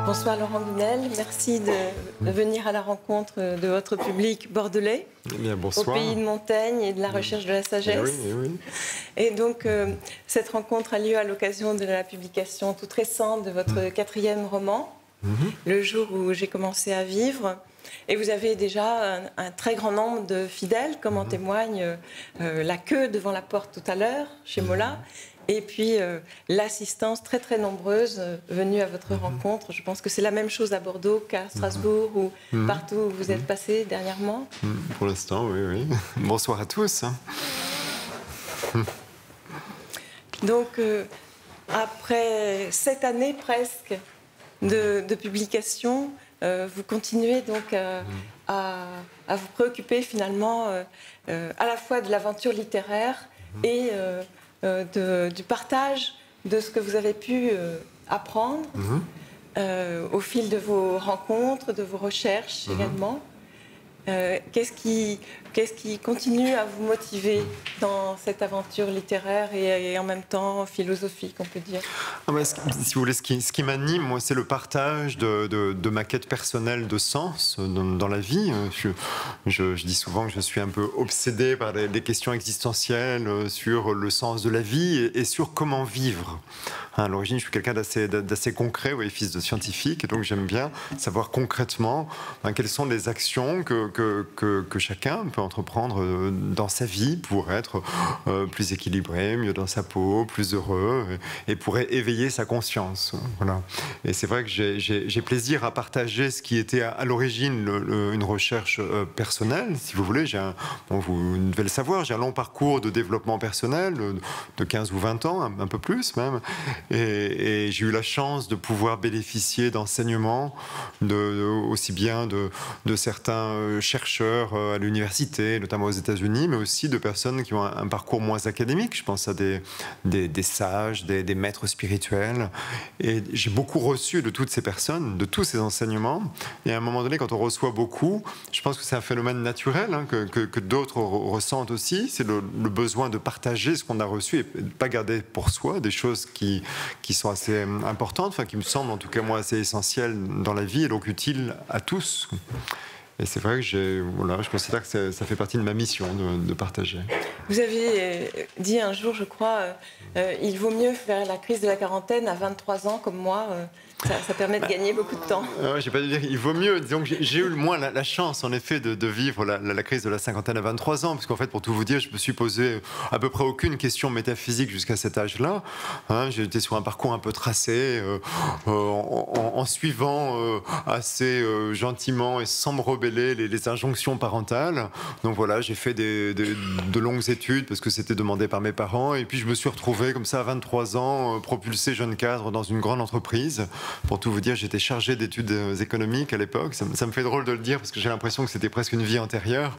Bonsoir Laurent Bunel, merci de venir à la rencontre de votre public bordelais. Eh bien, bonsoir. Au pays de Montaigne et de la recherche de la sagesse. Oui, oui. Et donc, cette rencontre a lieu à l'occasion de la publication toute récente de votre quatrième roman, Le jour où j'ai commencé à vivre. Et vous avez déjà un très grand nombre de fidèles, comme en témoigne la queue devant la porte tout à l'heure, chez Mola. Et puis l'assistance très très nombreuse venue à votre rencontre. Je pense que c'est la même chose à Bordeaux qu'à Strasbourg ou partout où vous êtes passé dernièrement. Pour l'instant, oui, oui. Bonsoir à tous. Donc après 7 années presque de publication, vous continuez donc à vous préoccuper finalement à la fois de l'aventure littéraire et du partage de ce que vous avez pu apprendre au fil de vos rencontres, de vos recherches également. Qu'est-ce qui continue à vous motiver dans cette aventure littéraire et en même temps philosophique, on peut dire? Si vous voulez, ce qui m'anime, moi, c'est le partage de ma quête personnelle de sens dans la vie. Je dis souvent que je suis un peu obsédé par des questions existentielles sur le sens de la vie et sur comment vivre. À l'origine, je suis quelqu'un d'assez concret, oui, fils de scientifique, et donc j'aime bien savoir concrètement quelles sont les actions que chacun peut entreprendre dans sa vie pour être plus équilibré, mieux dans sa peau, plus heureux, et pour éveiller sa conscience. Voilà. Et c'est vrai que j'ai plaisir à partager ce qui était à l'origine une recherche personnelle, si vous voulez. Vous devez le savoir, j'ai un long parcours de développement personnel, de 15 ou 20 ans, un peu plus même. Et j'ai eu la chance de pouvoir bénéficier d'enseignements aussi bien de certains chercheurs à l'université, notamment aux États-Unis, mais aussi de personnes qui ont un parcours moins académique. Je pense à des sages, des maîtres spirituels. Et j'ai beaucoup reçu de toutes ces personnes, de tous ces enseignements. Et à un moment donné, quand on reçoit beaucoup, je pense que c'est un phénomène naturel que d'autres ressentent aussi. C'est le besoin de partager ce qu'on a reçu et de ne pas garder pour soi des choses qui sont assez importantes, enfin qui me semblent en tout cas moi assez essentielles dans la vie et donc utiles à tous. Et c'est vrai que je considère que ça fait partie de ma mission de partager. Vous avez dit un jour, je crois, il vaut mieux faire la crise de la quarantaine à 23 ans comme moi. Ça permet de gagner beaucoup de temps. J'ai pas de dire il vaut mieux. Disons que j'ai eu moins la chance, en effet, de vivre la crise de la cinquantaine à 23 ans, parce qu'en fait, pour tout vous dire, je me suis posé à peu près aucune question métaphysique jusqu'à cet âge-là. J'étais sur un parcours un peu tracé, en suivant assez gentiment et sans me rebeller les injonctions parentales. Donc voilà, j'ai fait de longues études parce que c'était demandé par mes parents, et puis je me suis retrouvé comme ça à 23 ans, propulsé jeune cadre dans une grande entreprise. Pour tout vous dire, j'étais chargé d'études économiques à l'époque. Ça me fait drôle de le dire parce que j'ai l'impression que c'était presque une vie antérieure.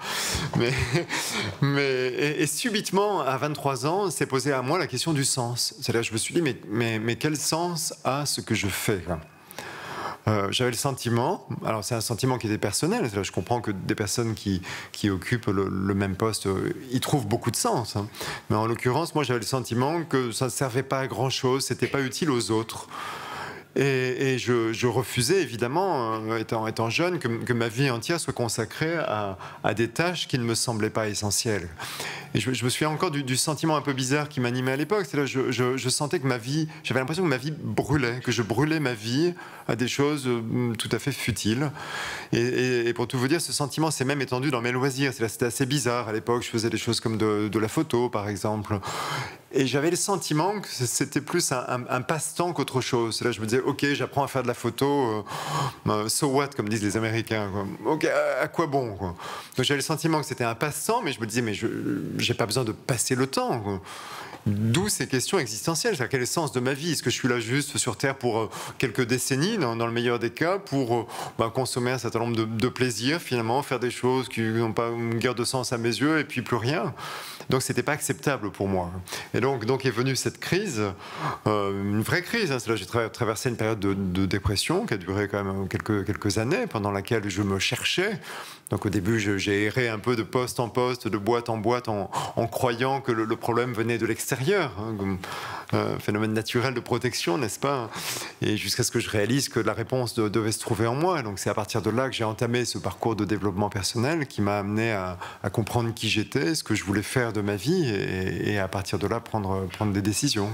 Et subitement, à 23 ans, s'est posée à moi la question du sens. C'est-à-dire, je me suis dit, mais quel sens a ce que je fais ? J'avais le sentiment, alors c'est un sentiment qui était personnel, je comprends que des personnes qui occupent le même poste y trouvent beaucoup de sens, mais en l'occurrence, moi j'avais le sentiment que ça ne servait pas à grand chose, c'était pas utile aux autres. Et je refusais évidemment, étant jeune, que ma vie entière soit consacrée à des tâches qui ne me semblaient pas essentielles. Et je me souviens encore du sentiment un peu bizarre qui m'animait à l'époque. C'est-à-dire, je sentais que ma vie, j'avais l'impression que ma vie brûlait, que je brûlais ma vie à des choses tout à fait futiles. Et pour tout vous dire, ce sentiment s'est même étendu dans mes loisirs. C'était assez bizarre à l'époque. Je faisais des choses comme de la photo, par exemple. Et j'avais le sentiment que c'était plus un passe-temps qu'autre chose. Là, je me disais, ok, j'apprends à faire de la photo, so what, comme disent les Américains, quoi. Ok, à quoi bon, quoi. Donc j'avais le sentiment que c'était un passe-temps, mais je me disais, mais j'ai pas besoin de passer le temps, quoi. D'où ces questions existentielles. Quel est le sens de ma vie? Est-ce que je suis là juste sur Terre pour quelques décennies, dans le meilleur des cas, pour consommer un certain nombre de plaisirs, finalement, faire des choses qui n'ont pas une guerre de sens à mes yeux, et puis plus rien? Donc c'était pas acceptable pour moi. Et donc est venue cette crise, une vraie crise. Là, j'ai traversé une période de dépression qui a duré quand même quelques années, pendant laquelle je me cherchais. Donc au début, j'ai erré un peu de poste en poste, de boîte en boîte, en croyant que le problème venait de l'extérieur. phénomène naturel de protection, n'est-ce pas? Et jusqu'à ce que je réalise que la réponse devait se trouver en moi. Donc c'est à partir de là que j'ai entamé ce parcours de développement personnel qui m'a amené à comprendre qui j'étais, ce que je voulais faire de ma vie, et à partir de là prendre des décisions.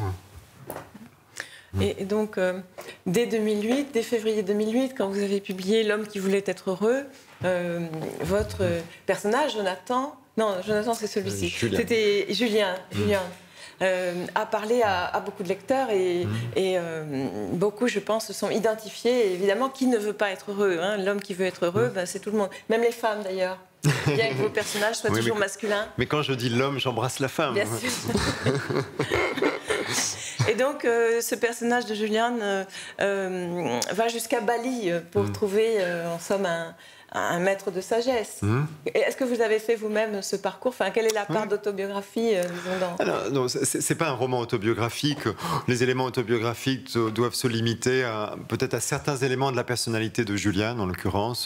Et donc, dès février 2008, quand vous avez publié L'homme qui voulait être heureux, votre personnage, Jonathan, c'est celui-ci, c'était Julien, a parlé à beaucoup de lecteurs et beaucoup, je pense, se sont identifiés. Et évidemment, qui ne veut pas être heureux, hein? L'homme qui veut être heureux, c'est tout le monde, même les femmes d'ailleurs. Bien que vos personnages soient toujours masculins. Mais quand je dis l'homme, j'embrasse la femme. Bien sûr. Et donc, ce personnage de Julien va jusqu'à Bali pour trouver, en somme, un maître de sagesse. Est-ce que vous avez fait vous-même ce parcours? Enfin, quelle est la part d'autobiographie, disons, dans... Alors, non, c'est pas un roman autobiographique. Les éléments autobiographiques doivent se limiter peut-être à certains éléments de la personnalité de Julien, en l'occurrence,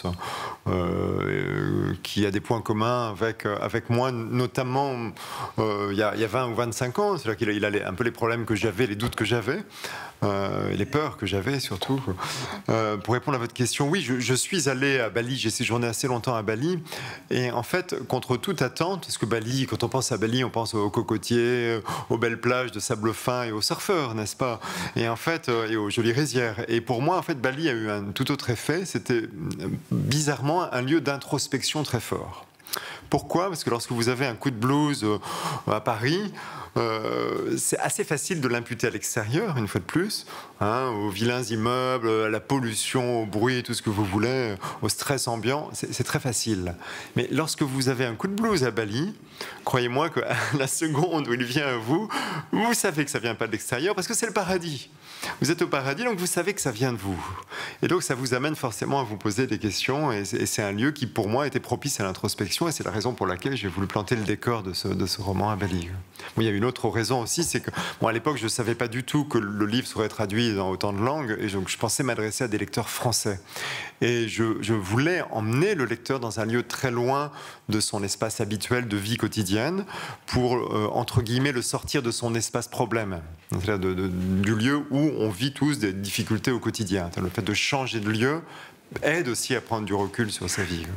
qui a des points communs avec moi, notamment il y a 20 ou 25 ans. C'est-à-dire qu'il a un peu les problèmes que j'avais, les doutes que j'avais, et les peurs que j'avais surtout. Pour répondre à votre question, oui, je suis allé à Bali, j'ai séjourné assez longtemps à Bali, et en fait, contre toute attente, parce que Bali, quand on pense à Bali, on pense aux cocotiers, aux belles plages de sable fin et aux surfeurs, n'est-ce pas? Et en fait, et aux jolies rizières. Et pour moi, en fait, Bali a eu un tout autre effet. C'était bizarrement un lieu d'introspection très fort. Pourquoi? Parce que lorsque vous avez un coup de blues à Paris, c'est assez facile de l'imputer à l'extérieur, une fois de plus, hein, aux vilains immeubles, à la pollution, au bruit, tout ce que vous voulez, au stress ambiant, c'est très facile. Mais lorsque vous avez un coup de blues à Bali, croyez-moi qu'à la seconde où il vient à vous, vous savez que ça ne vient pas de l'extérieur, parce que c'est le paradis. Vous êtes au paradis, donc vous savez que ça vient de vous. Et donc ça vous amène forcément à vous poser des questions, et c'est un lieu qui, pour moi, était propice à l'introspection, et c'est la raison pour laquelle j'ai voulu planter le décor de ce roman à Bali. Bon, il y a une autre raison aussi, c'est que à l'époque, je ne savais pas du tout que le livre serait traduit dans autant de langues, et donc je pensais m'adresser à des lecteurs français. Et je voulais emmener le lecteur dans un lieu très loin de son espace habituel de vie quotidienne pour, entre guillemets, le sortir de son espace problème. C'est-à-dire du lieu où on vit tous des difficultés au quotidien. Le fait de changer de lieu aide aussi à prendre du recul sur sa vie.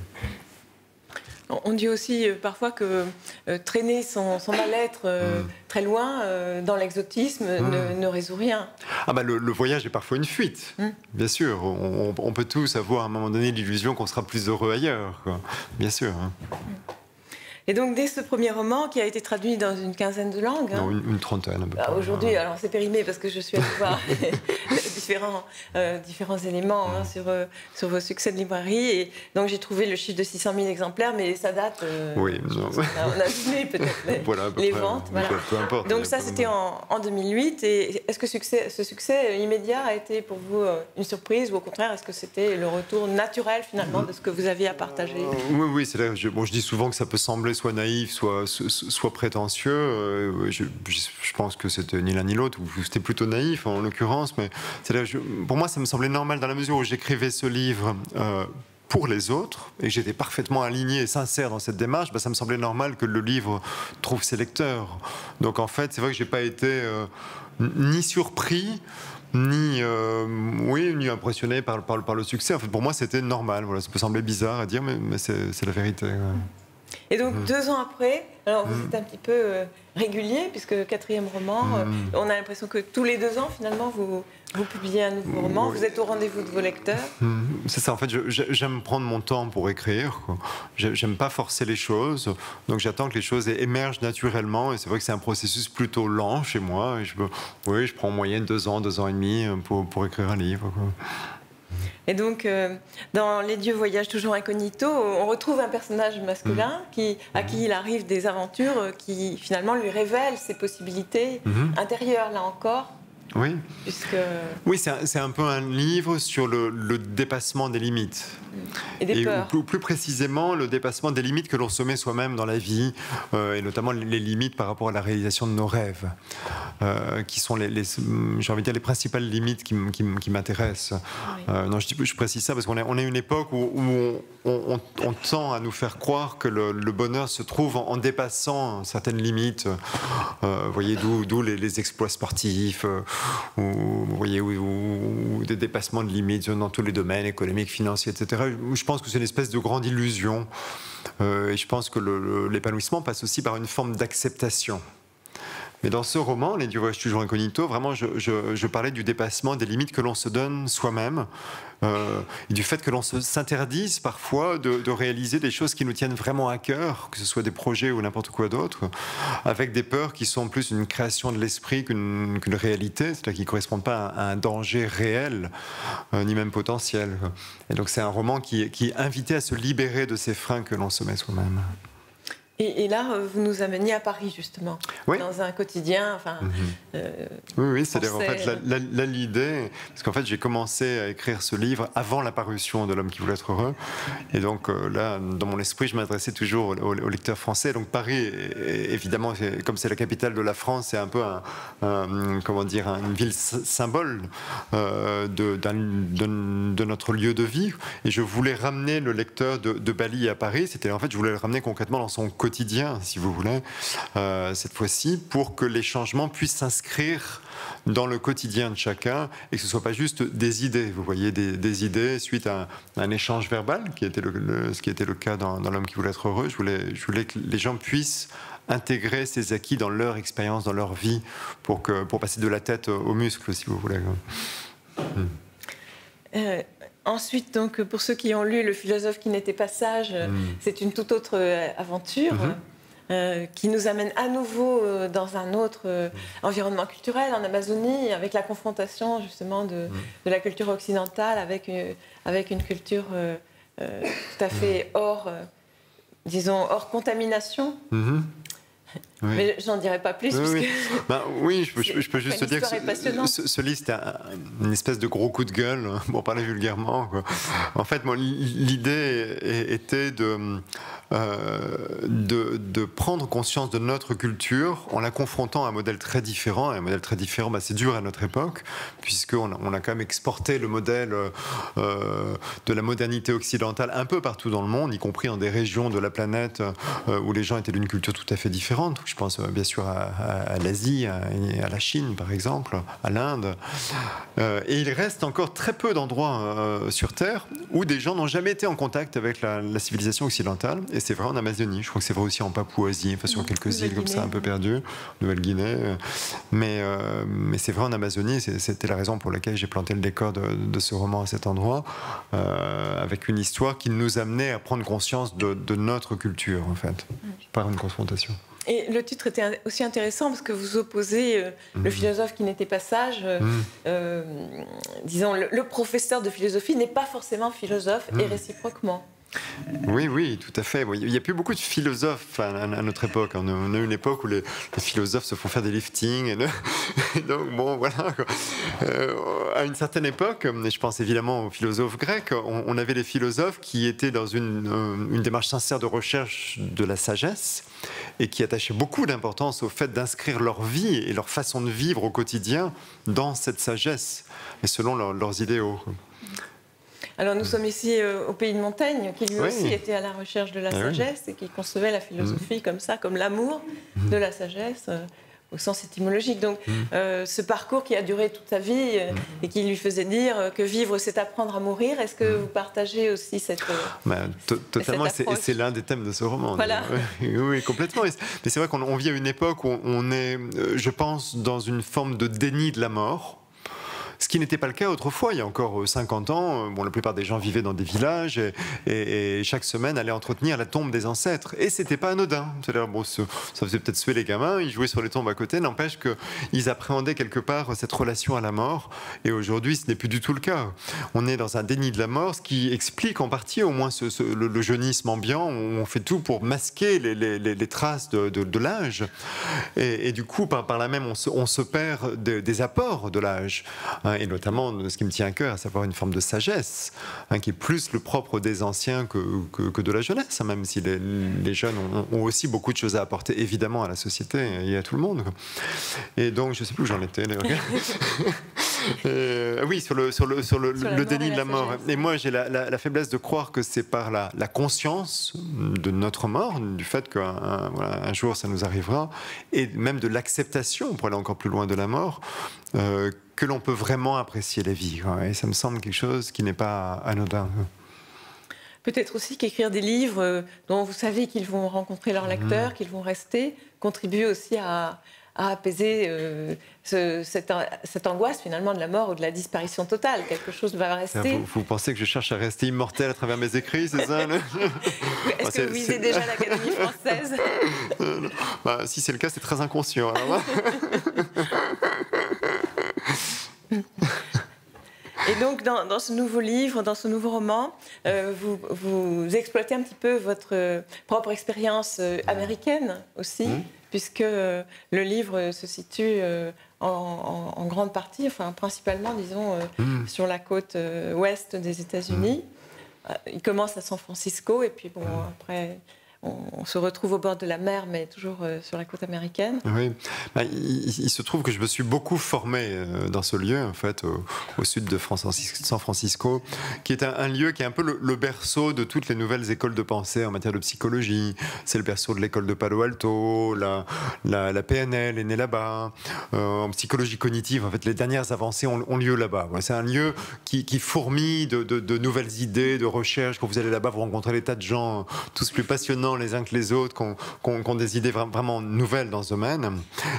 On dit aussi parfois que traîner son mal-être très loin dans l'exotisme ne résout rien. Ah bah le voyage est parfois une fuite, bien sûr. On peut tous avoir à un moment donné l'illusion qu'on sera plus heureux ailleurs, quoi. Bien sûr. Et donc, dès ce premier roman, qui a été traduit dans une quinzaine de langues... Non, une trentaine. Aujourd'hui, alors c'est périmé parce que je suis allée voir différents éléments sur vos succès de librairie. Et donc, j'ai trouvé le chiffre de 600 000 exemplaires, mais ça date... oui. On a diminué peut-être les ventes. Voilà. Peu importe. Donc ça, c'était en 2008. Et est-ce que ce succès immédiat a été pour vous une surprise, ou au contraire, est-ce que c'était le retour naturel, finalement, de ce que vous aviez à partager? Oui, c'est là. Je dis souvent que ça peut sembler soit naïf, soit prétentieux. Je pense que c'était ni l'un ni l'autre, ou c'était plutôt naïf en l'occurrence, mais pour moi ça me semblait normal dans la mesure où j'écrivais ce livre pour les autres, et j'étais parfaitement aligné et sincère dans cette démarche. Ça me semblait normal que le livre trouve ses lecteurs. Donc en fait, c'est vrai que j'ai pas été ni surpris, ni impressionné par le succès. En fait, pour moi, c'était normal. Voilà, ça peut sembler bizarre à dire, mais c'est la vérité. Ouais. Et donc, 2 ans après, alors vous êtes un petit peu régulier, puisque 4e roman, on a l'impression que tous les 2 ans, finalement, vous publiez un nouveau roman, vous êtes au rendez-vous de vos lecteurs. C'est ça, en fait, j'aime prendre mon temps pour écrire, quoi. J'aime pas forcer les choses, donc j'attends que les choses émergent naturellement, et c'est vrai que c'est un processus plutôt lent chez moi, et je prends en moyenne 2 ans, 2 ans et demi pour écrire un livre, quoi. Et donc, dans Les dieux voyagent toujours incognito, on retrouve un personnage masculin à qui il arrive des aventures qui, finalement, lui révèlent ses possibilités intérieures, là encore. Oui. Puisque... Oui, c'est un peu un livre sur le dépassement des limites. Et des peurs. Plus précisément, le dépassement des limites que l'on se met soi-même dans la vie, et notamment les limites par rapport à la réalisation de nos rêves, qui sont j'ai envie de dire, les principales limites qui m'intéressent. Oui. Non, je précise ça parce qu'on est une époque où on tend à nous faire croire que le bonheur se trouve en dépassant certaines limites. Vous voyez, d'où les exploits sportifs, ou des dépassements de limites dans tous les domaines, économiques, financiers, etc. Je pense que c'est une espèce de grande illusion. Et je pense que l'épanouissement passe aussi par une forme d'acceptation. Mais dans ce roman, Les 10 voyages toujours incognito, vraiment, je parlais du dépassement des limites que l'on se donne soi-même, et du fait que l'on s'interdise parfois de réaliser des choses qui nous tiennent vraiment à cœur, que ce soit des projets ou n'importe quoi d'autre, avec des peurs qui sont plus une création de l'esprit qu'une réalité, c'est-à-dire qui ne correspondent pas à un danger réel, ni même potentiel. Et donc c'est un roman qui invitait à se libérer de ces freins que l'on se met soi-même. Et là, vous nous ameniez à Paris, justement, oui. Dans un quotidien. Enfin, oui, c'est-à-dire en fait, l'idée, parce qu'en fait, j'ai commencé à écrire ce livre avant la parution de L'homme qui voulait être heureux. Et donc là, dans mon esprit, je m'adressais toujours aux lecteurs français. Donc Paris, évidemment, comme c'est la capitale de la France, c'est un peu comment dire, une ville symbole de notre lieu de vie. Et je voulais ramener le lecteur de Bali à Paris. En fait, je voulais le ramener concrètement dans son quotidien, si vous voulez, cette fois-ci, pour que les changements puissent s'inscrire dans le quotidien de chacun et que ce ne soit pas juste des idées. Vous voyez, des idées suite à un échange verbal, ce qui était le cas dans L'homme qui voulait être heureux. Je voulais que les gens puissent intégrer ces acquis dans leur expérience, dans leur vie, pour passer de la tête aux muscles, si vous voulez. Ensuite, donc, pour ceux qui ont lu Le philosophe qui n'était pas sage, c'est une toute autre aventure qui nous amène à nouveau dans un autre environnement culturel, en Amazonie, avec la confrontation justement de la culture occidentale avec une culture tout à fait disons, hors contamination. Oui. Mais j'en dirai pas plus. Oui, je peux juste te dire que ce livre, c'était une espèce de gros coup de gueule, pour parler vulgairement, quoi. En fait, l'idée était de prendre conscience de notre culture en la confrontant à un modèle très différent. Et un modèle très différent, c'est dur à notre époque, puisqu'on a quand même exporté le modèle de la modernité occidentale un peu partout dans le monde, y compris dans des régions de la planète où les gens étaient d'une culture tout à fait différente. Je pense bien sûr à l'Asie, à la Chine par exemple, à l'Inde. Et il reste encore très peu d'endroits sur Terre où des gens n'ont jamais été en contact avec la civilisation occidentale. Et c'est vrai en Amazonie, je crois que c'est vrai aussi en Papouasie, enfin sur quelques îles comme ça un peu perdues, Nouvelle-Guinée. Mais c'est vrai en Amazonie, c'était la raison pour laquelle j'ai planté le décor de ce roman à cet endroit, avec une histoire qui nous amenait à prendre conscience de notre culture en fait, par une confrontation. Et le titre était aussi intéressant parce que vous opposez le philosophe qui n'était pas sage. Disons, le professeur de philosophie n'est pas forcément philosophe et réciproquement. Oui, tout à fait. Il n'y a plus beaucoup de philosophes à notre époque. On a une époque où les philosophes se font faire des liftings. Et donc, bon, voilà. À une certaine époque, et je pense évidemment aux philosophes grecs, on avait des philosophes qui étaient dans une démarche sincère de recherche de la sagesse et qui attachaient beaucoup d'importance au fait d'inscrire leur vie et leur façon de vivre au quotidien dans cette sagesse, et selon leurs idéaux. Alors nous sommes ici au pays de Montaigne, qui lui aussi était à la recherche de la sagesse et qui concevait la philosophie comme ça, comme l'amour de la sagesse, au sens étymologique. Donc ce parcours qui a duré toute sa vie et qui lui faisait dire que vivre c'est apprendre à mourir, est-ce que vous partagez aussi cette totalement, c'est l'un des thèmes de ce roman. Voilà. Oui, complètement. Mais c'est vrai qu'on vit à une époque où on est, je pense, dans une forme de déni de la mort. Ce qui n'était pas le cas autrefois, il y a encore 50 ans. Bon, la plupart des gens vivaient dans des villages et chaque semaine allaient entretenir la tombe des ancêtres. Et c'était pas anodin. C'est-à-dire, bon, ça faisait peut-être suer les gamins, ils jouaient sur les tombes à côté, n'empêche qu'ils appréhendaient quelque part cette relation à la mort. Et aujourd'hui, ce n'est plus du tout le cas. On est dans un déni de la mort, ce qui explique en partie au moins le jeunisme ambiant, où on fait tout pour masquer les traces de l'âge. Et du coup, par là même, on se perd des apports de l'âge. Et notamment, ce qui me tient à cœur, à savoir une forme de sagesse, qui est plus le propre des anciens que de la jeunesse, même si les jeunes ont aussi beaucoup de choses à apporter, évidemment, à la société et à tout le monde. Et donc, je ne sais plus où j'en étais. Oui, sur le déni de la mort. Et moi, j'ai la faiblesse de croire que c'est par la conscience de notre mort, du fait qu'un jour ça nous arrivera, et même de l'acceptation, pour aller encore plus loin de la mort, que l'on peut vraiment apprécier la vie. Et ça me semble quelque chose qui n'est pas anodin. Peut-être aussi qu'écrire des livres dont vous savez qu'ils vont rencontrer leurs lecteurs, qu'ils vont rester, contribue aussi à apaiser cette angoisse finalement de la mort ou de la disparition totale. Quelque chose va rester. Vous pensez que je cherche à rester immortel à travers mes écrits, c'est ça? Est-ce que vous visez déjà l'Académie française? Si c'est le cas, c'est très inconscient. Alors, et donc, dans ce nouveau livre, dans ce nouveau roman, vous exploitez un petit peu votre propre expérience américaine aussi, puisque le livre se situe en grande partie, enfin principalement, disons, sur la côte ouest des États-Unis. Il commence à San Francisco, et puis bon, après... On se retrouve au bord de la mer, mais toujours sur la côte américaine. Oui, il se trouve que je me suis beaucoup formé dans ce lieu, en fait, au sud de San Francisco, qui est un lieu qui est un peu le berceau de toutes les nouvelles écoles de pensée en matière de psychologie. C'est le berceau de l'école de Palo Alto, la PNL est née là-bas. En psychologie cognitive, en fait, les dernières avancées ont lieu là-bas. C'est un lieu qui fourmille de nouvelles idées, de recherches. Quand vous allez là-bas, vous rencontrez des tas de gens, tous plus passionnants les uns que les autres, qui ont des idées vraiment nouvelles dans ce domaine.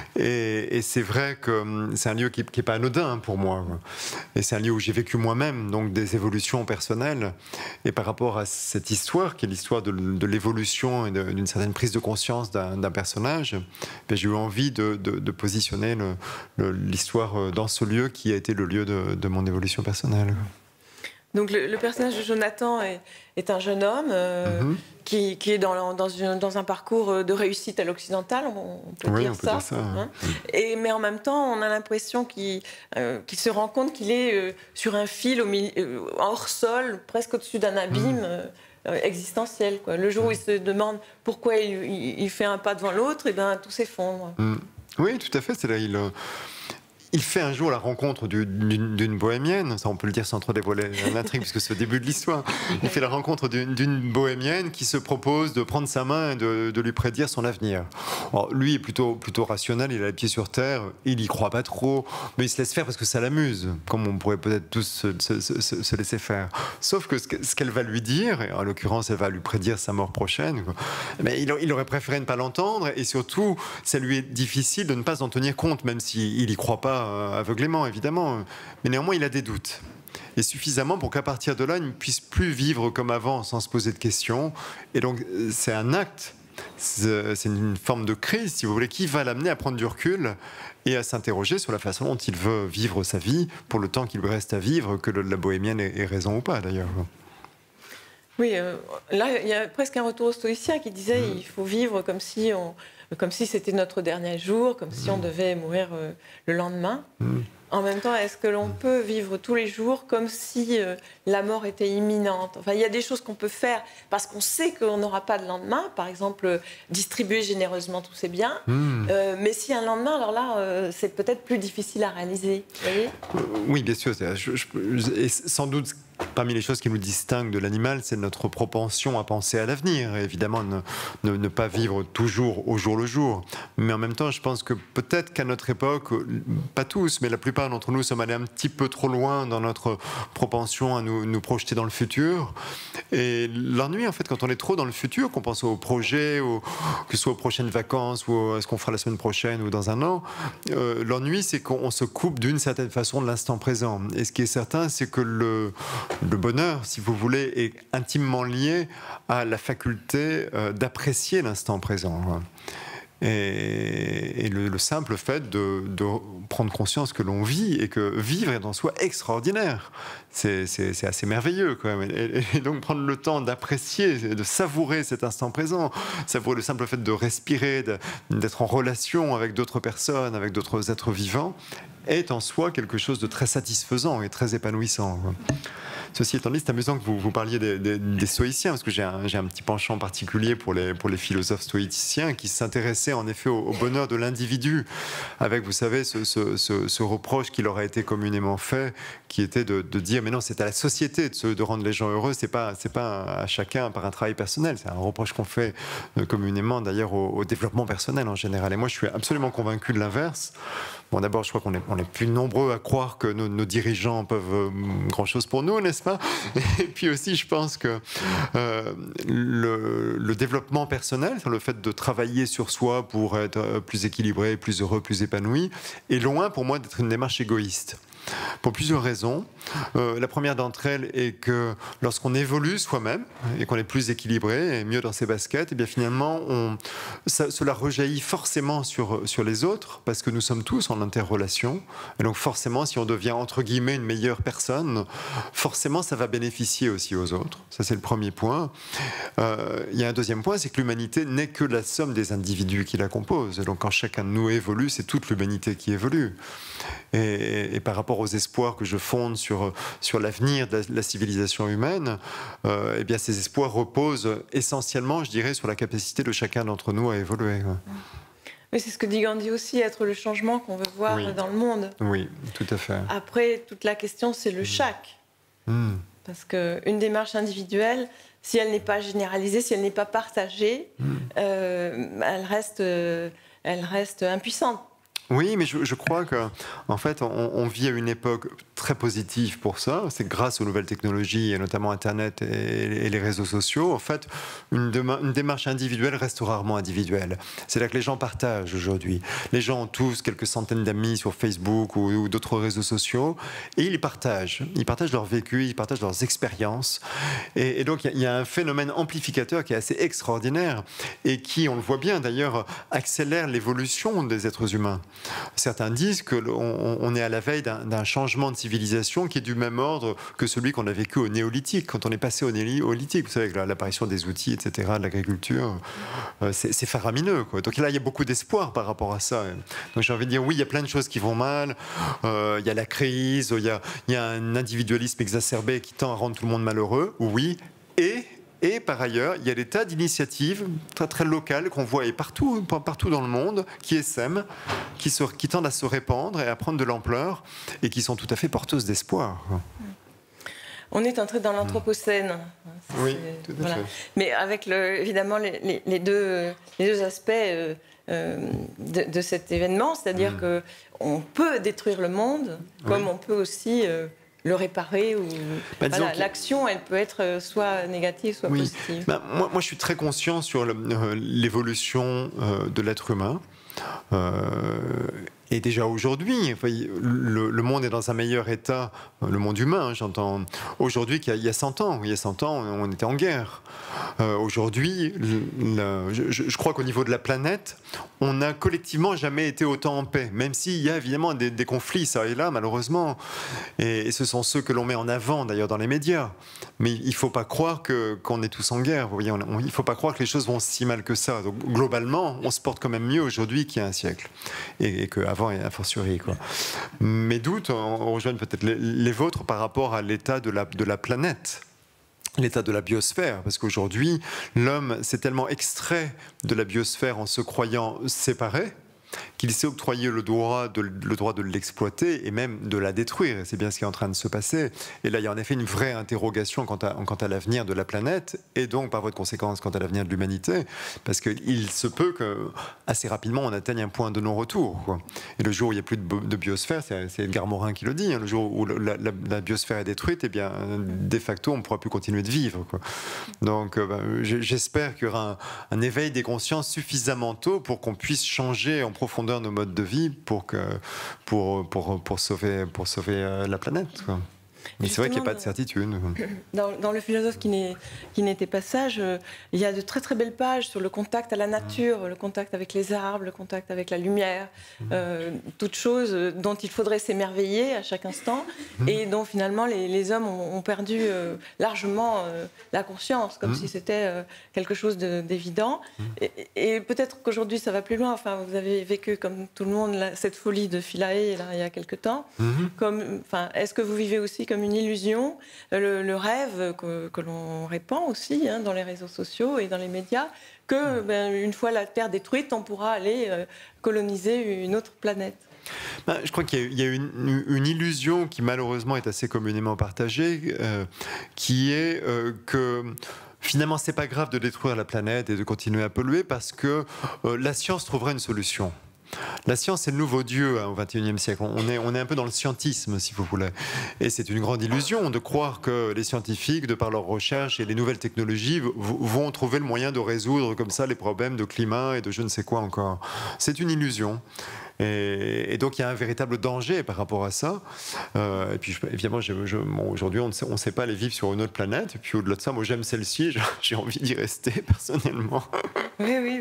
Et c'est vrai que c'est un lieu qui n'est pas anodin pour moi. Et c'est un lieu où j'ai vécu moi-même, donc des évolutions personnelles. Et par rapport à cette histoire, qui est l'histoire de l'évolution et d'une certaine prise de conscience d'un personnage, j'ai eu envie de positionner l'histoire dans ce lieu qui a été le lieu de mon évolution personnelle. Donc le personnage de Jonathan est un jeune homme qui est dans un parcours de réussite à l'occidentale, on peut dire ça. Hein. Mais en même temps, on a l'impression qu'il se rend compte qu'il est sur un fil hors sol, presque au-dessus d'un abîme existentiel. Le jour où il se demande pourquoi il fait un pas devant l'autre, et ben tout s'effondre. Oui, tout à fait. C'est là il fait un jour la rencontre d'une bohémienne, ça on peut le dire sans trop dévoiler l'intrigue puisque c'est au début de l'histoire. Il fait la rencontre d'une bohémienne qui se propose de prendre sa main et de lui prédire son avenir. Alors, lui est plutôt rationnel, il a les pieds sur terre, il y croit pas trop, mais il se laisse faire parce que ça l'amuse, comme on pourrait peut-être tous se laisser faire. Sauf que ce qu'elle va lui dire, et en l'occurrence elle va lui prédire sa mort prochaine, mais il aurait préféré ne pas l'entendre, et surtout ça lui est difficile de ne pas en tenir compte, même s'il y croit pas aveuglément, évidemment. Mais néanmoins, il a des doutes. Et suffisamment pour qu'à partir de là, il ne puisse plus vivre comme avant sans se poser de questions. Et donc, c'est un acte, c'est une forme de crise, si vous voulez, qui va l'amener à prendre du recul et à s'interroger sur la façon dont il veut vivre sa vie pour le temps qu'il lui reste à vivre, que la bohémienne ait raison ou pas, d'ailleurs. Oui, là, il y a presque un retour au stoïcien qui disait il faut vivre comme si c'était notre dernier jour, comme si on devait mourir le lendemain. En même temps, est-ce que l'on peut vivre tous les jours comme si la mort était imminente? Enfin, il y a des choses qu'on peut faire parce qu'on sait qu'on n'aura pas de lendemain. Par exemple, distribuer généreusement tous ses biens. Mais si un lendemain, alors là, c'est peut-être plus difficile à réaliser. Vous voyez? Oui, bien sûr. Et sans doute, parmi les choses qui nous distinguent de l'animal, c'est notre propension à penser à l'avenir. Et évidemment, ne pas vivre toujours au jour le jour. Mais en même temps, je pense que peut-être qu'à notre époque, pas tous, mais la plupart d'entre nous sommes allés un petit peu trop loin dans notre propension à nous nous projeter dans le futur. Et l'ennui, en fait, quand on est trop dans le futur, qu'on pense au projet, que ce soit aux prochaines vacances ou à ce qu'on fera la semaine prochaine ou dans un an, l'ennui, c'est qu'on se coupe d'une certaine façon de l'instant présent. Et ce qui est certain, c'est que le bonheur, si vous voulez, est intimement lié à la faculté d'apprécier l'instant présent. Et le simple fait de prendre conscience que l'on vit et que vivre est en soi extraordinaire. C'est assez merveilleux quand même. Et donc prendre le temps d'apprécier, de savourer cet instant présent, savourer le simple fait de respirer, d'être en relation avec d'autres personnes, avec d'autres êtres vivants, est en soi quelque chose de très satisfaisant et très épanouissant. Ceci étant dit, c'est amusant que vous parliez des stoïciens, parce que j'ai un petit penchant particulier pour les philosophes stoïciens qui s'intéressaient en effet au bonheur de l'individu, avec, vous savez, ce reproche qui leur a été communément fait, qui était de dire, mais non, c'est à la société de rendre les gens heureux, c'est pas à chacun par un travail personnel. C'est un reproche qu'on fait communément d'ailleurs au développement personnel en général. Et moi, je suis absolument convaincu de l'inverse. Bon, d'abord, je crois qu'on est plus nombreux à croire que nos dirigeants peuvent grand-chose pour nous, n'est-ce pas? Et puis aussi, je pense que le développement personnel, le fait de travailler sur soi pour être plus équilibré, plus heureux, plus épanoui, est loin pour moi d'être une démarche égoïste. Pour plusieurs raisons. La première d'entre elles est que lorsqu'on évolue soi-même et qu'on est plus équilibré et mieux dans ses baskets, et bien finalement, cela rejaillit forcément sur les autres parce que nous sommes tous en interrelation. Et donc forcément, si on devient entre guillemets une meilleure personne, forcément, ça va bénéficier aussi aux autres. Ça, c'est le premier point. Il y a un deuxième point, c'est que l'humanité n'est que la somme des individus qui la composent. Et donc quand chacun de nous évolue, c'est toute l'humanité qui évolue. Et par rapport aux espoirs que je fonde sur l'avenir de la civilisation humaine, eh bien ces espoirs reposent essentiellement, je dirais, sur la capacité de chacun d'entre nous à évoluer. Oui, c'est ce que dit Gandhi aussi, être le changement qu'on veut voir dans le monde. Oui, tout à fait. Après, toute la question, c'est le chaque. Parce qu'une démarche individuelle, si elle n'est pas généralisée, si elle n'est pas partagée, elle reste impuissante. Oui, mais je crois qu'en fait, on vit à une époque très positive pour ça. C'est grâce aux nouvelles technologies, et notamment Internet et les réseaux sociaux. En fait, une démarche individuelle reste rarement individuelle. C'est-à-dire que les gens partagent aujourd'hui. Les gens ont tous quelques centaines d'amis sur Facebook ou d'autres réseaux sociaux, et ils partagent. Ils partagent leur vécu, ils partagent leurs expériences. Et donc, il y a un phénomène amplificateur qui est assez extraordinaire et qui, on le voit bien d'ailleurs, accélère l'évolution des êtres humains. Certains disent qu'on est à la veille d'un changement de civilisation qui est du même ordre que celui qu'on a vécu au néolithique. Quand on est passé au néolithique, vous savez, avec l'apparition des outils, etc., de l'agriculture, c'est faramineux, quoi. Donc là, il y a beaucoup d'espoir par rapport à ça. Donc j'ai envie de dire, oui, il y a plein de choses qui vont mal, il y a la crise, il y a un individualisme exacerbé qui tend à rendre tout le monde malheureux, oui, et par ailleurs, il y a des tas d'initiatives très, très locales qu'on voit partout dans le monde, qui essaiment, qui tendent à se répandre et à prendre de l'ampleur, et qui sont tout à fait porteuses d'espoir. On est entré dans l'anthropocène. Oui, tout à fait. Mais avec évidemment les deux aspects de cet événement, c'est-à-dire qu'on peut détruire le monde, comme on peut aussi... le réparer ou l'action, elle peut être soit négative, soit positive. Moi, je suis très conscient sur l'évolution de l'être humain. Et déjà aujourd'hui, le monde est dans un meilleur état, le monde humain, j'entends, aujourd'hui qu'il y a 100 ans. Il y a 100 ans, on était en guerre. Aujourd'hui, je crois qu'au niveau de la planète, on n'a collectivement jamais été autant en paix, même s'il y a évidemment des conflits, ça et là, malheureusement. Et ce sont ceux que l'on met en avant, d'ailleurs, dans les médias. Mais il ne faut pas croire qu'on est tous en guerre. Vous voyez, il ne faut pas croire que les choses vont si mal que ça. Donc, globalement, on se porte quand même mieux aujourd'hui qu'il y a un siècle. Et qu'avant, et a fortiori, quoi. Mes doutes, on rejoignent peut-être les vôtres par rapport à l'état de la planète, l'état de la biosphère, parce qu'aujourd'hui, l'homme s'est tellement extrait de la biosphère en se croyant séparé, qu'il s'est octroyé le droit de l'exploiter et même de la détruire. C'est bien ce qui est en train de se passer. Et là, il y a en effet une vraie interrogation quant à l'avenir de la planète et donc, par voie de conséquence, quant à l'avenir de l'humanité. Parce qu'il se peut qu'assez rapidement, on atteigne un point de non-retour, quoi. Et le jour où il n'y a plus de biosphère, c'est Edgar Morin qui le dit, hein, le jour où la biosphère est détruite, eh bien, de facto, on ne pourra plus continuer de vivre, quoi. Donc, j'espère qu'il y aura un éveil des consciences suffisamment tôt pour qu'on puisse changer en profondeur nos modes de vie pour sauver la planète, quoi. Mais c'est vrai qu'il n'y a pas de certitude. Dans Le philosophe qui n'était pas sage, il y a de très très belles pages sur le contact à la nature, le contact avec les arbres, le contact avec la lumière, toutes choses dont il faudrait s'émerveiller à chaque instant et dont finalement les hommes ont perdu largement la conscience, comme si c'était quelque chose d'évident. Et peut-être qu'aujourd'hui ça va plus loin. Enfin, vous avez vécu comme tout le monde cette folie de Philae là, il y a quelque temps. Est-ce que vous vivez aussi comme une illusion, le rêve que l'on répand aussi hein, dans les réseaux sociaux et dans les médias, que une fois la Terre détruite, on pourra aller coloniser une autre planète? Je crois qu'il y a une illusion qui malheureusement est assez communément partagée, qui est que finalement c'est pas grave de détruire la planète et de continuer à polluer parce que la science trouvera une solution. La science, c'est le nouveau Dieu hein, au XXIe siècle. On est un peu dans le scientisme, si vous voulez. Et c'est une grande illusion de croire que les scientifiques, de par leurs recherches et les nouvelles technologies, vont trouver le moyen de résoudre comme ça les problèmes de climat et de je ne sais quoi encore. C'est une illusion. Et donc il y a un véritable danger par rapport à ça. Et puis évidemment, aujourd'hui, on ne sait pas aller vivre sur une autre planète. Et puis au-delà de ça, moi j'aime celle-ci, j'ai envie d'y rester personnellement. Oui.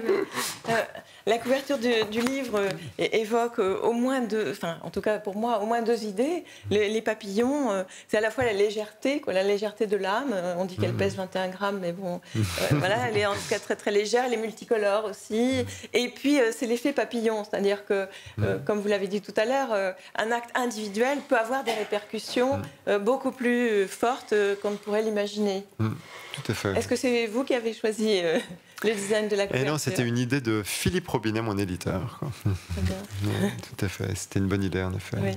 La couverture du livre évoque au moins deux, enfin en tout cas pour moi, au moins deux idées. Les papillons, c'est à la fois la légèreté de l'âme. On dit qu'elle pèse 21 grammes, mais bon, voilà, elle est en tout cas très très légère. Elle est multicolore aussi. Et puis c'est l'effet papillon, c'est-à-dire que, comme vous l'avez dit tout à l'heure, un acte individuel peut avoir des répercussions beaucoup plus fortes qu'on ne pourrait l'imaginer. Tout à fait. Est-ce que c'est vous qui avez choisi le design de la couverture? Non, c'était une idée de Philippe Robinet, mon éditeur. Très bien. Tout à fait, c'était une bonne idée en effet. Oui.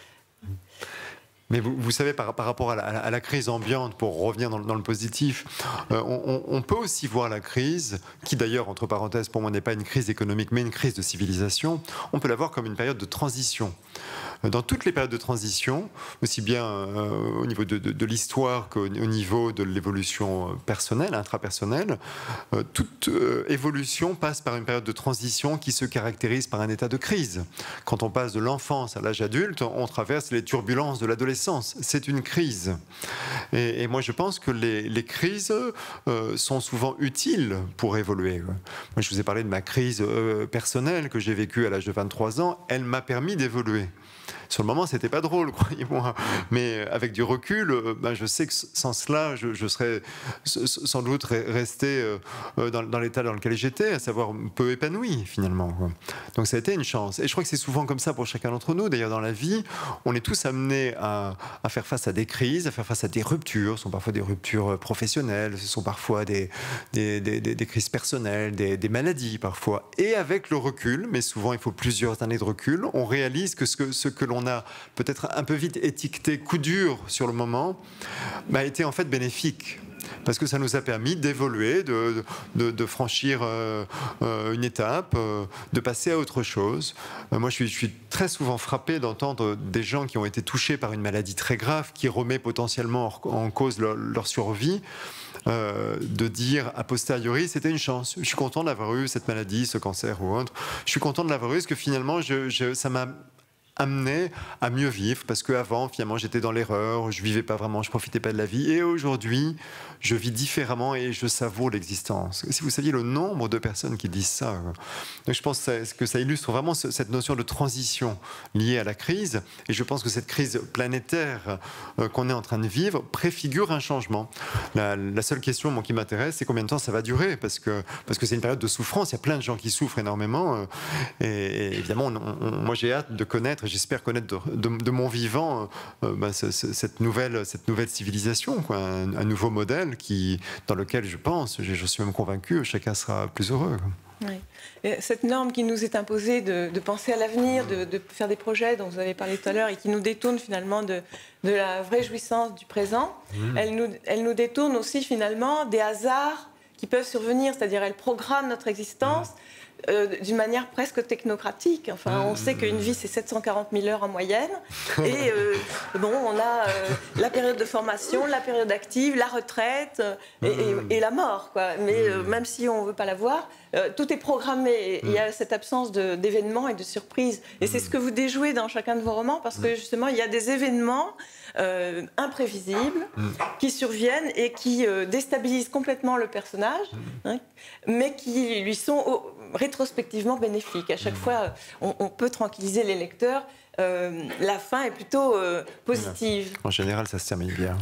Mais vous savez, par rapport à la crise ambiante, pour revenir dans le positif, on peut aussi voir la crise, qui d'ailleurs, entre parenthèses, pour moi n'est pas une crise économique, mais une crise de civilisation, on peut la voir comme une période de transition. Dans toutes les périodes de transition, aussi bien au niveau de l'histoire qu'au niveau de l'évolution personnelle, intrapersonnelle, toute évolution passe par une période de transition qui se caractérise par un état de crise. Quand on passe de l'enfance à l'âge adulte, on traverse les turbulences de l'adolescence. C'est une crise. Et moi, je pense que les crises sont souvent utiles pour évoluer. Moi, je vous ai parlé de ma crise personnelle que j'ai vécue à l'âge de 23 ans. Elle m'a permis d'évoluer. Sur le moment, c'était pas drôle, croyez-moi. Mais avec du recul, je sais que sans cela, je serais sans doute resté dans l'état dans lequel j'étais, à savoir peu épanoui, finalement. Donc ça a été une chance. Et je crois que c'est souvent comme ça pour chacun d'entre nous. D'ailleurs, dans la vie, on est tous amenés à faire face à des crises, à faire face à des ruptures. Ce sont parfois des ruptures professionnelles, ce sont parfois des crises personnelles, des maladies, parfois. Et avec le recul, mais souvent il faut plusieurs années de recul, on réalise que ce que l'on a peut-être un peu vite étiqueté coup dur sur le moment, a été en fait bénéfique. Parce que ça nous a permis d'évoluer, de franchir une étape, de passer à autre chose. Moi, je suis très souvent frappé d'entendre des gens qui ont été touchés par une maladie très grave, qui remet potentiellement en cause leur survie, de dire a posteriori, c'était une chance. Je suis content d'avoir eu cette maladie, ce cancer ou autre. Je suis content de l'avoir eu parce que finalement, ça m'a amené à mieux vivre, parce qu'avant, finalement, j'étais dans l'erreur, je vivais pas vraiment, je profitais pas de la vie, et aujourd'hui, je vis différemment et je savoure l'existence. Si vous saviez le nombre de personnes qui disent ça, donc je pense que ça illustre vraiment cette notion de transition liée à la crise, et je pense que cette crise planétaire qu'on est en train de vivre préfigure un changement. La seule question, moi, qui m'intéresse, c'est combien de temps ça va durer, parce que c'est une période de souffrance, il y a plein de gens qui souffrent énormément, et évidemment, moi j'ai hâte de connaître, et j'espère connaître de mon vivant cette nouvelle civilisation, quoi, un nouveau modèle dans lequel je pense, je suis même convaincu, chacun sera plus heureux. Oui. Et cette norme qui nous est imposée de penser à l'avenir, de faire des projets dont vous avez parlé tout à l'heure et qui nous détourne finalement de la vraie jouissance du présent, elle nous détourne aussi finalement des hasards qui peuvent survenir, c'est-à-dire elle programme notre existence d'une manière presque technocratique. Enfin, on sait qu'une vie, c'est 740 000 heures en moyenne. Et bon, on a la période de formation, la période active, la retraite et la mort, quoi. Mais même si on ne veut pas la voir, tout est programmé. Il y a cette absence d'événements et de surprises. Et c'est ce que vous déjouez dans chacun de vos romans, parce que justement, il y a des événements imprévisibles qui surviennent et qui déstabilisent complètement le personnage, hein, mais qui lui sont rétrospectivement bénéfiques. À chaque fois, on peut tranquilliser les lecteurs. La fin est plutôt positive. En général, ça se termine bien.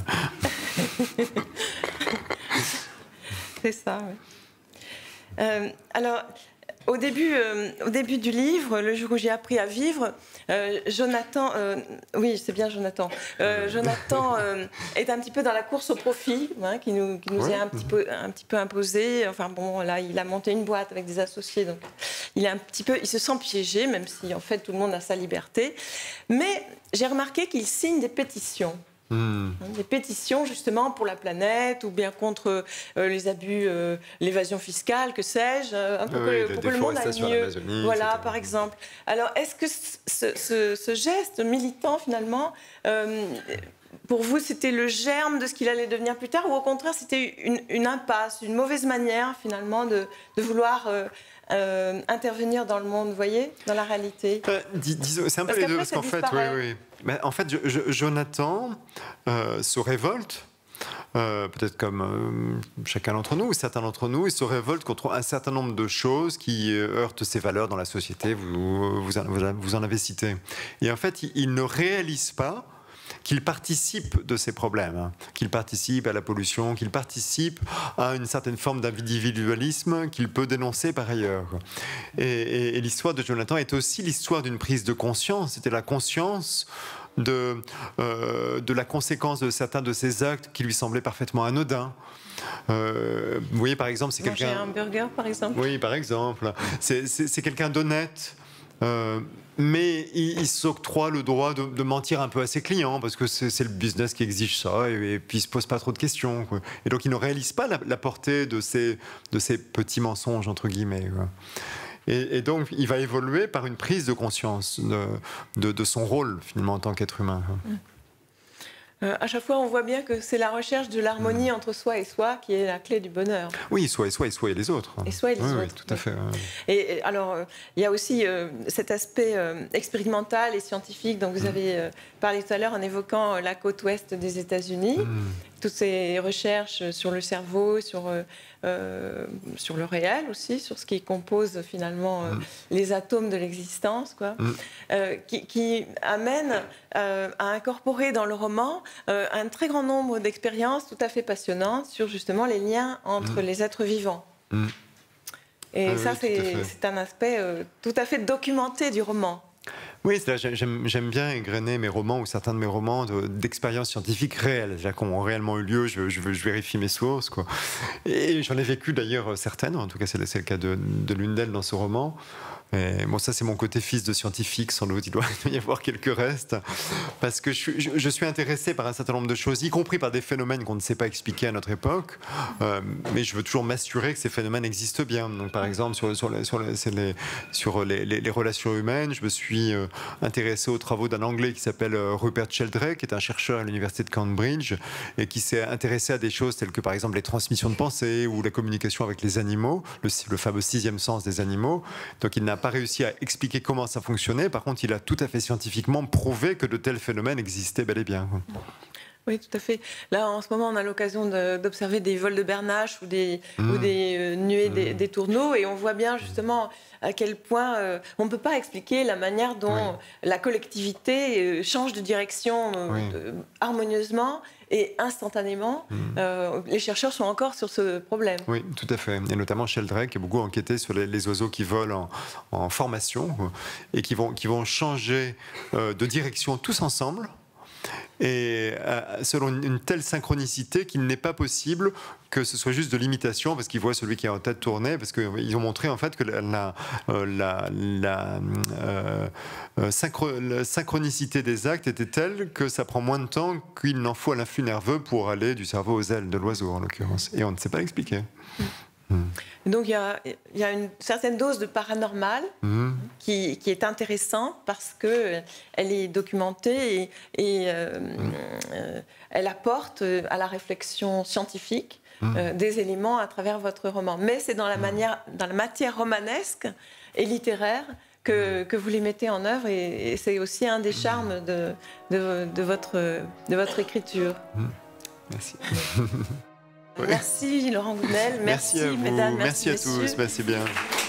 C'est ça, oui. Alors, au début du livre, Le jour où j'ai appris à vivre, Jonathan, oui, c'est bien Jonathan. Jonathan est un petit peu dans la course au profit, hein, qui nous est un petit peu imposée. Enfin bon, là, il a monté une boîte avec des associés, donc il se sent piégé, même si en fait tout le monde a sa liberté. Mais j'ai remarqué qu'il signe des pétitions. Des pétitions justement pour la planète ou bien contre les abus, l'évasion fiscale, que sais-je, un peu pour que le monde aille mieux. Voilà, par exemple. Alors, est-ce que ce geste militant, finalement, pour vous, c'était le germe de ce qu'il allait devenir plus tard, ou au contraire, c'était une impasse, une mauvaise manière, finalement, de vouloir intervenir dans le monde, vous voyez, dans la réalité? Disons, c'est un peu les deux, parce qu'en fait, oui. Mais en fait, Jonathan se révolte, peut-être comme chacun d'entre nous, ou certains d'entre nous, il se révolte contre un certain nombre de choses qui heurtent ses valeurs dans la société, vous en avez cité. Et en fait, il ne réalise pas qu'il participe de ces problèmes, hein, qu'il participe à la pollution, qu'il participe à une certaine forme d'individualisme qu'il peut dénoncer par ailleurs. Et l'histoire de Jonathan est aussi l'histoire d'une prise de conscience. C'était la conscience de la conséquence de certains de ses actes qui lui semblaient parfaitement anodins. Vous voyez, par exemple, c'est quelqu'un... Manger un burger, par exemple. Oui, par exemple. C'est quelqu'un d'honnête. Mais il s'octroie le droit de mentir un peu à ses clients parce que c'est le business qui exige ça et puis il se pose pas trop de questions, quoi. Et donc il ne réalise pas la portée de ces petits mensonges entre guillemets, quoi. Et donc il va évoluer par une prise de conscience de son rôle finalement en tant qu'être humain. À chaque fois, on voit bien que c'est la recherche de l'harmonie entre soi et soi qui est la clé du bonheur. Oui, soi et les autres. Et soi et les autres. Oui, tout à fait. Et alors, il y a aussi cet aspect expérimental et scientifique dont vous avez parlé tout à l'heure en évoquant la côte ouest des États-Unis. Toutes ces recherches sur le cerveau, sur le réel aussi, sur ce qui compose finalement les atomes de l'existence, quoi, qui amènent à incorporer dans le roman un très grand nombre d'expériences tout à fait passionnantes sur justement les liens entre les êtres vivants. Et ça, c'est un aspect tout à fait documenté du roman. Oui, j'aime bien égrener mes romans ou certains de mes romans d'expériences scientifiques réelles, qui ont réellement eu lieu. Je vérifie mes sources, quoi. Et j'en ai vécu d'ailleurs certaines, en tout cas c'est le cas de l'une d'elles dans ce roman. Et bon, ça c'est mon côté fils de scientifique, sans doute il doit y avoir quelques restes, parce que je suis intéressé par un certain nombre de choses, y compris par des phénomènes qu'on ne sait pas expliquer à notre époque, mais je veux toujours m'assurer que ces phénomènes existent bien. Donc par exemple sur les relations humaines, je me suis intéressé aux travaux d'un Anglais qui s'appelle Rupert Sheldrake, qui est un chercheur à l'université de Cambridge et qui s'est intéressé à des choses telles que par exemple les transmissions de pensée ou la communication avec les animaux, le fameux sixième sens des animaux. Donc il n'a pas réussi à expliquer comment ça fonctionnait. Par contre, il a tout à fait scientifiquement prouvé que de tels phénomènes existaient bel et bien. Oui, tout à fait. Là, en ce moment, on a l'occasion d'observer des vols de bernaches ou des nuées des tourneaux, et on voit bien justement à quel point on ne peut pas expliquer la manière dont la collectivité change de direction harmonieusement et instantanément. Les chercheurs sont encore sur ce problème. Oui, tout à fait. Et notamment Sheldrake a beaucoup enquêté sur les oiseaux qui volent en formation et qui vont changer de direction tous ensemble. et selon une telle synchronicité qu'il n'est pas possible que ce soit juste de l'imitation, parce qu'ils voient celui qui est en tête tourner, parce qu'ils ont montré en fait que la synchronicité des actes était telle que ça prend moins de temps qu'il n'en faut à l'influx nerveux pour aller du cerveau aux ailes de l'oiseau en l'occurrence. Et on ne sait pas l'expliquer. Donc il y a une certaine dose de paranormal qui est intéressante parce qu'elle est documentée et elle apporte à la réflexion scientifique des éléments à travers votre roman. Mais c'est dans la matière romanesque et littéraire que vous les mettez en œuvre et c'est aussi un des charmes de votre écriture. Merci. Merci Laurent Gounel, merci à vous. mesdames, merci à tous, merci bien.